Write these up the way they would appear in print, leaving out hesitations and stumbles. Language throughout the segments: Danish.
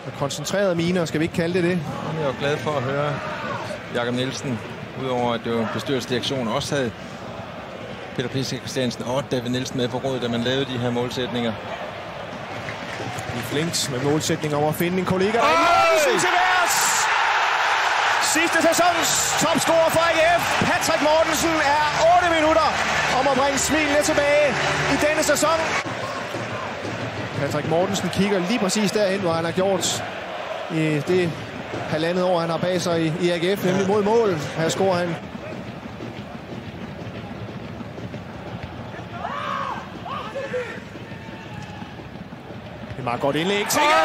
Koncentrerede miner, skal vi ikke kalde det det? Jeg er jo glad for at høre Jakob Nielsen, udover at det var bestyrelsesdirektion, også havde Peter Pisse Christiansen og David Nielsen med på rådet, da man lavede de her målsætninger. I flinks med målsætninger om at finde en kollega derinde. Til værs! Sidste sæsons topscorer for AGF, Patrick Mortensen, er 8 minutter om at bringe smilene tilbage i denne sæson. Patrick Mortensen kigger lige præcis derhen, hvor han har gjort i det halvandet år, han har bag sig i AGF, nemlig mod mål. Her scorer han. Det er meget godt indlæg.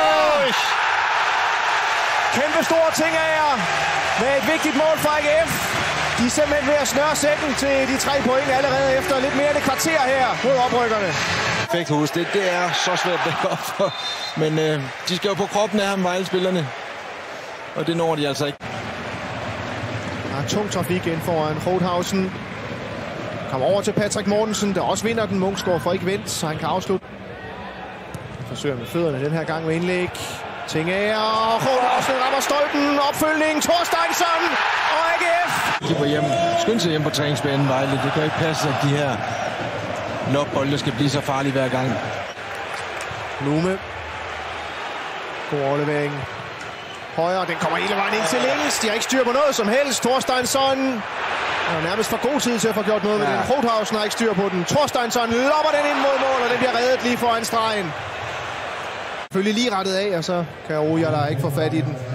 Kæmpe store ting af jer med et vigtigt mål for AGF. De er simpelthen ved at snøre sækken til de 3 point allerede efter lidt mere end et kvarter her mod oprykkerne. Perfekt hus. Det er så svært at dække op for. Men de skal jo på kroppen af ham, Vejle-spillerne. Og det når de altså ikke. Der er tung trafik ind foran Rothausen. Kommer over til Patrick Mortensen, der også vinder den. Munksgaard får ikke vendt, så han kan afslutte. Han forsøger med fødderne den her gang med indlæg. Tingager, og Rothausen rammer stolpen. Opfølgning, Thorsteinsson og AGF. De var hjemme. Skynd sig hjem på træningsbanen, Vejle. Det kan ikke passe, at de her lopbolde skal blive så farlige hver gang. Blume. God overlevering. Højre, den kommer hele vejen ind til længes. De har ikke styr på noget som helst. Thorsteinsson er nærmest for god tid til at få gjort noget ved den. Rothausen har ikke styr på den. Thorsteinsson lopper den ind mod mål, og den bliver reddet lige foran stregen. Selvfølgelig lige rettet af, og så kan Roja der ikke få fat i den.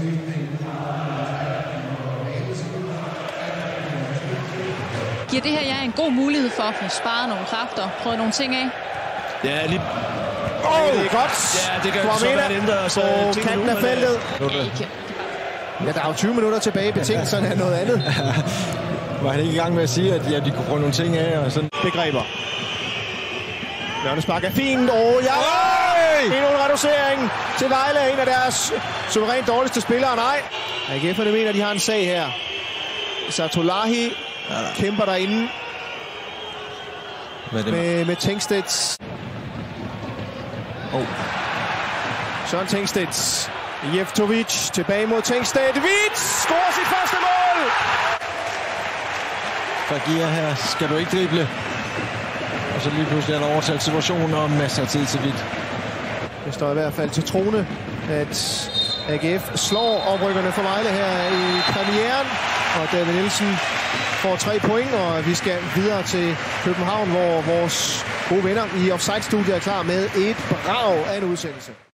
Giver det her jer en god mulighed for at få sparet nogle kræfter, prøve nogle ting af? Ja, lige... Det er godt. Ja, det kan jo så være en ændre på kanten af feltet. Ja, der er jo 20 minutter tilbage. Betingelserne er noget andet. Var han ikke i gang med at sige, at de kunne prøve nogle ting af og sådan? Begreber. Hjørnespark er fint. Ja! Endnu en reducering til Vejle. En af deres suverænt dårligste spillere. Nej. AGF'erne mener, de har en sag her. Satollahi kæmper derinde med Tengstedt. Søren Tengstedt. Jeftovic tilbage mod Tengstedt. Witt scorer sit første mål. Fagir her skal du ikke drible. Og så lige pludselig er der overtalt situationen og masser af tid til Witt. Det står i hvert fald til trone, at AGF slår oprykkerne for Vejle her i premieren. Og David Nielsen får 3 point, og vi skal videre til København, hvor vores gode venner i Offside-studiet er klar med et brag af en udsendelse.